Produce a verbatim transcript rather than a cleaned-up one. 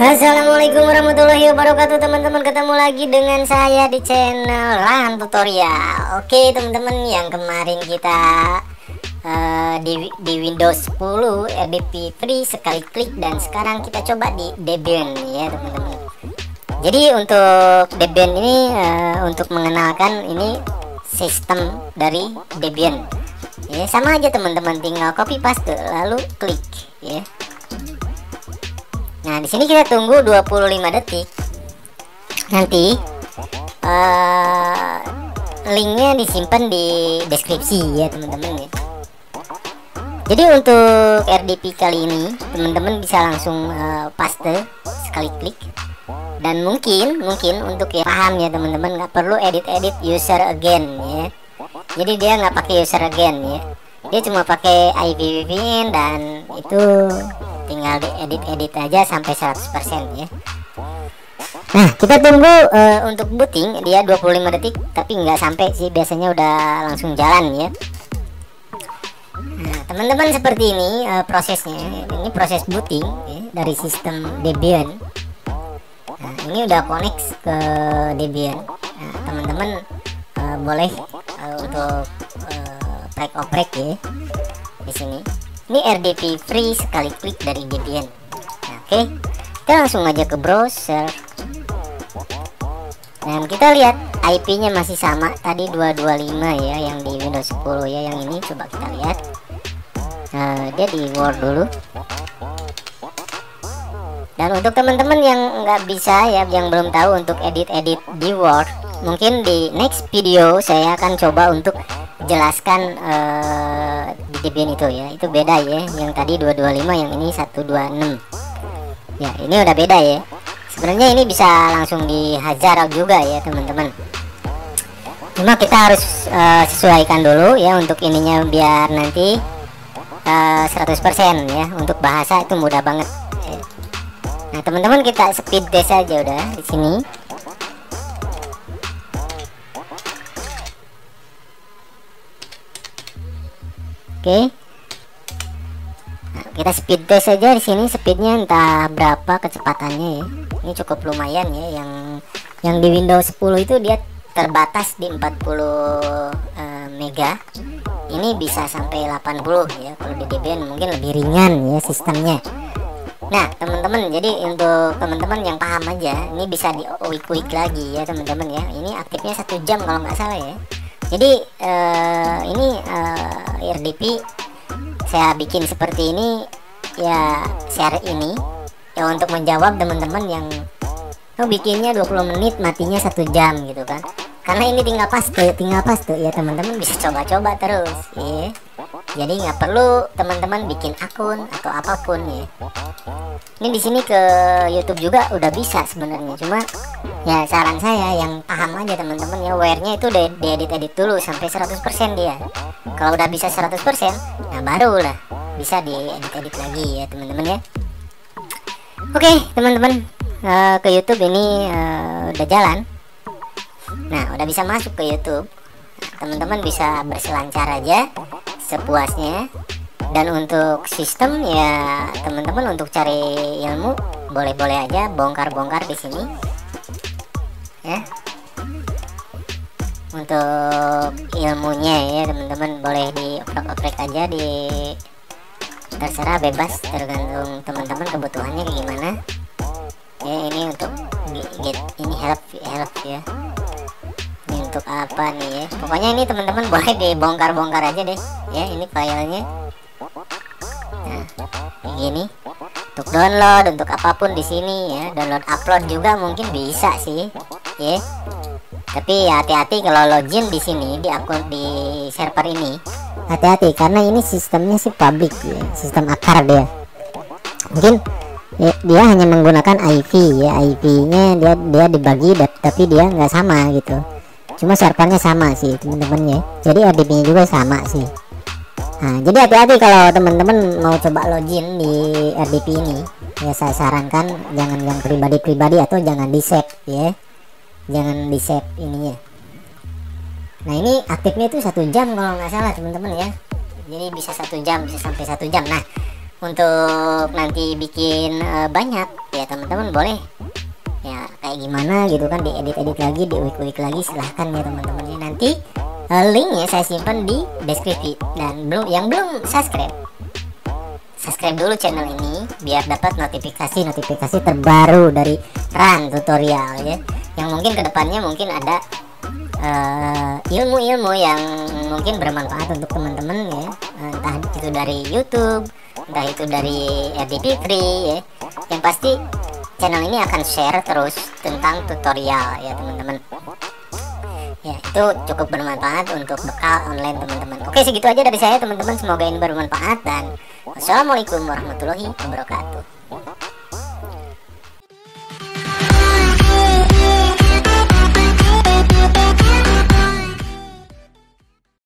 Assalamualaikum warahmatullahi wabarakatuh teman-teman, ketemu lagi dengan saya di channel Rahan Tutorial. Oke teman-teman, yang kemarin kita uh, di, di Windows sepuluh R D P free sekali klik, dan sekarang kita coba di Debian ya teman-teman. Jadi untuk Debian ini uh, untuk mengenalkan ini sistem dari Debian ya, sama aja teman-teman, tinggal copy paste lalu klik ya. Nah, di sini kita tunggu dua puluh lima detik. Nanti uh, linknya disimpan di deskripsi ya teman-teman ya. Jadi untuk R D P kali ini teman-teman bisa langsung uh, paste sekali klik, dan mungkin mungkin untuk yang paham ya teman-teman, nggak perlu edit-edit user again ya. Jadi dia nggak pakai user again ya, dia cuma pakai I P V P N, dan itu tinggal diedit-edit aja sampai seratus persen ya. Nah, kita tunggu uh, untuk booting dia dua puluh lima detik, tapi nggak sampai sih, biasanya udah langsung jalan ya. Nah, teman-teman, seperti ini uh, prosesnya. Ini proses booting ya, dari sistem Debian. Nah, ini udah connect ke Debian. Nah, teman-teman uh, boleh uh, untuk uh, break oprek ya di sini. Ini R D P free sekali klik dari Debian. Nah, oke, okay. Kita langsung aja ke browser. Dan kita lihat I P-nya masih sama tadi dua dua lima ya, yang di Windows sepuluh ya. Yang ini coba kita lihat. Nah, dia di Word dulu. Dan untuk teman-teman yang nggak bisa ya, yang belum tahu untuk edit-edit di Word, mungkin di next video saya akan coba untuk jelaskan uh, di Debian itu ya. Itu beda ya, yang tadi dua dua lima, yang ini seratus dua puluh enam ya. Ini udah beda ya. Sebenarnya ini bisa langsung dihajar juga ya teman-teman, cuma kita harus uh, sesuaikan dulu ya untuk ininya, biar nanti uh, seratus persen ya. Untuk bahasa itu mudah banget ya. Nah teman-teman, kita speed test aja udah di sini. Oke, nah, kita speed test saja di sini. Speednya entah berapa kecepatannya ya. Ini cukup lumayan ya. Yang yang di Windows sepuluh itu dia terbatas di empat puluh uh, mega. Ini bisa sampai delapan puluh ya. Kalau di Debian mungkin lebih ringan ya sistemnya. Nah teman-teman, jadi untuk teman-teman yang paham aja, ini bisa di quick-quick lagi ya teman-teman ya. Ini aktifnya satu jam kalau nggak salah ya. Jadi uh, ini uh, R D P saya bikin seperti ini ya, share ini ya untuk menjawab teman-teman yang oh, bikinnya dua puluh menit matinya satu jam gitu kan. Karena ini tinggal paste, tinggal paste ya teman-teman, bisa coba-coba terus ya. Jadi nggak perlu teman-teman bikin akun atau apapun ya. Ini di sini ke YouTube juga udah bisa sebenarnya, cuma ya saran saya yang paham aja teman-teman ya, wire-nya itu udah diedit-edit dulu sampai seratus persen dia. Kalau udah bisa seratus persen, nah barulah bisa diedit-edit lagi ya teman-teman ya. Oke teman-teman, uh, ke YouTube ini uh, udah jalan. Nah udah bisa masuk ke YouTube. Teman-teman bisa berselancar aja sepuasnya. Dan untuk sistem ya teman-teman, untuk cari ilmu boleh-boleh aja bongkar-bongkar di sini ya. Untuk ilmunya ya teman-teman boleh dioprek-oprek aja, di terserah, bebas, tergantung teman-teman kebutuhannya kayak gimana ya. Ini untuk get ini help help ya. Ini untuk apa nih ya, pokoknya ini teman-teman boleh dibongkar-bongkar aja deh ya. Ini filenya. Nah, kayak gini untuk download, untuk apapun di sini ya. Download, upload juga mungkin bisa sih ya. Tapi ya hati-hati kalau login di sini di akun di server ini. Hati-hati karena ini sistemnya sih public ya, sistem akar dia. Mungkin ya, dia hanya menggunakan I P ya, I P-nya dia dia dibagi, tapi dia nggak sama gitu. Cuma servernya sama sih teman-teman ya. Jadi R D P-nya juga sama sih. Nah, jadi hati-hati kalau teman-teman mau coba login di R D P ini ya, saya sarankan jangan yang pribadi-pribadi atau jangan di save ya, jangan di save ininya. Nah ini aktifnya itu satu jam kalau nggak salah teman-teman ya. Jadi bisa satu jam, bisa sampai satu jam. Nah untuk nanti bikin uh, banyak ya teman-teman, boleh ya kayak gimana gitu kan, diedit-edit lagi, diulik-ulik lagi, silahkan ya teman-teman ya. Nanti uh, linknya saya simpan di deskripsi. Dan belum yang belum subscribe, subscribe dulu channel ini biar dapat notifikasi-notifikasi terbaru dari Ran Tutorial ya, yang mungkin kedepannya mungkin ada ilmu-ilmu uh, yang mungkin bermanfaat untuk teman-teman ya, entah itu dari YouTube, entah itu dari R D P Free ya. Yang pasti channel ini akan share terus tentang tutorial ya teman-teman ya, itu cukup bermanfaat untuk bekal online teman-teman. Oke, segitu aja dari saya teman-teman, semoga ini bermanfaat dan wassalamualaikum warahmatullahi wabarakatuh.